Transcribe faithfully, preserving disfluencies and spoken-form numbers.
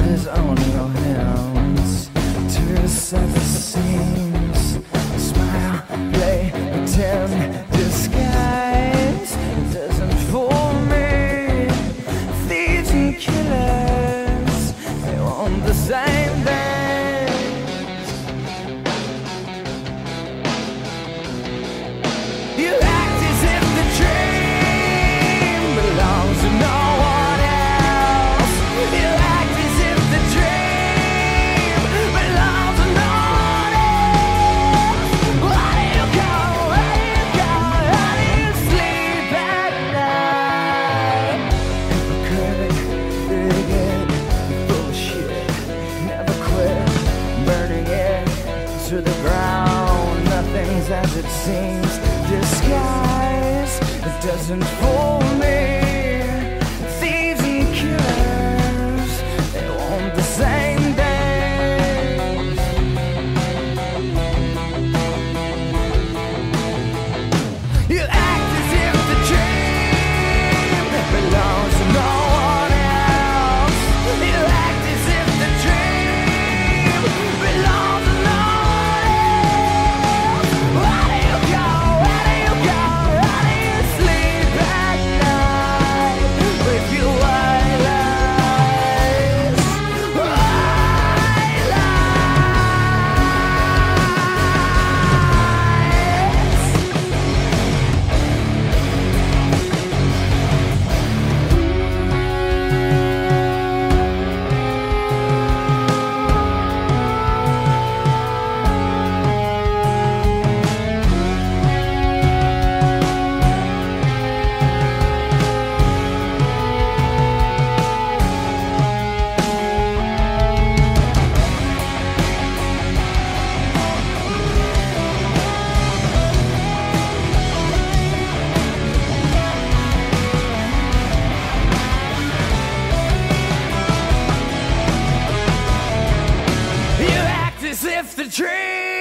is on your hands. Tears at the seams. Smile, play, pretend, disguise. It doesn't fool me. Thieves and killers, they want the same things. You act as if the dream belongs to no one else. You act as if the dream belongs to no one else. Where do you go? Where do you go? How do you sleep at night? Hypocrite, bigot, bullshit. Never quit burning it to the ground. Nothing's as it seems. Disguise, it doesn't fool me. Thieves and killers, they want the same things. You act as if the dream belongs to no one else. You act as if the dream belongs to no one else. Where do you go? Where do you go? How do you sleep at night with your white eyes? White lies. You act as if the dream